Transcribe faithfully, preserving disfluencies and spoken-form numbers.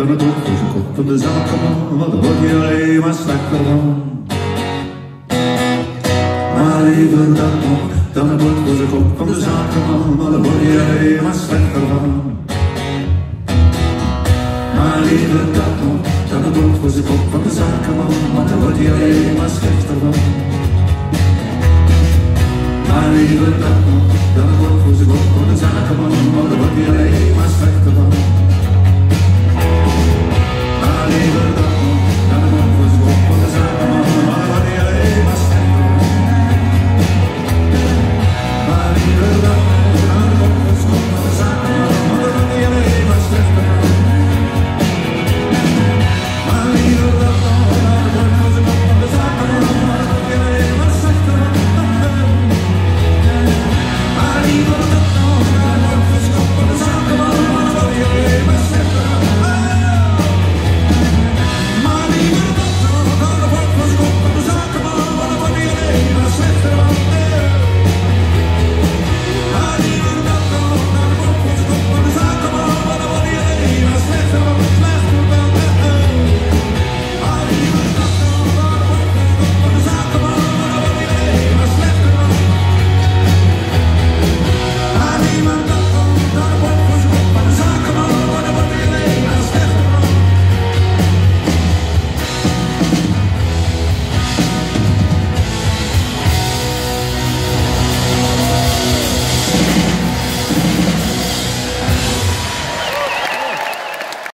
dan het wordt voor zijn kop van de zakenman, want dan word je alleen maar slechter van. Maar liever dat nog, dan het wordt voor zijn kop van de zakenman, want dan word je alleen maar slechter van. Maar liever dat nog, dan het wordt voor zijn kop van de zakenman, want dan word je alleen maar slechter van. Maar liever dat nog, dan het wordt voor zijn kop van de zakenman, want dan word je alleen maar slechter van.